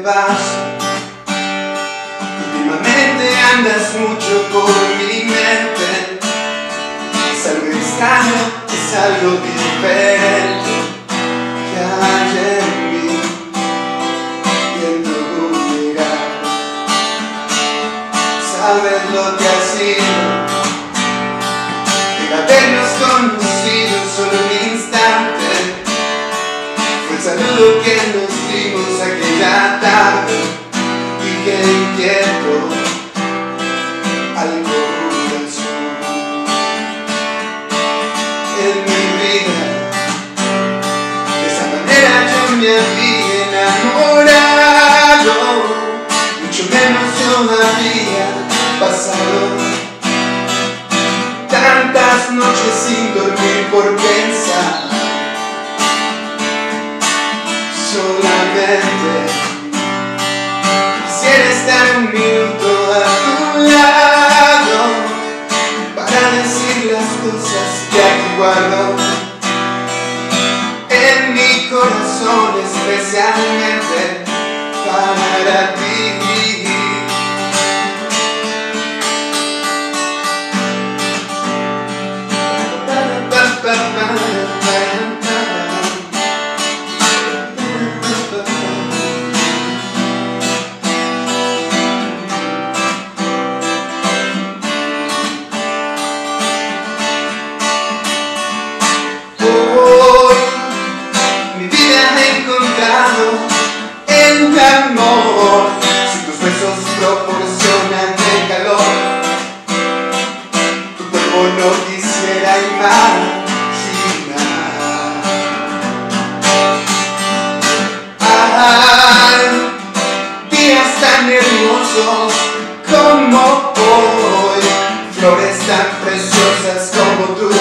paso. Últimamente andas mucho por mi mente. Es algo extraño, es algo diferente que hay en mí y en tu mirar. Sabes lo que ha sido el habernos conocido solo un instante. Fue el saludo que nos dimos aquella tarde y que inquietó al corazón. En mi vida, de esa manera yo me había enamorado, mucho menos yo había pasado tantas noches sin dormir por pensar solamente. Quisiera estar un minuto a tu lado para decir las cosas que aquí guardo en mi corazón, especialmente para ti. En tu amor, si tus besos proporcionan el calor, tu cuerpo no quisiera imaginar. Hay días tan hermosos como hoy, flores tan preciosas como tú.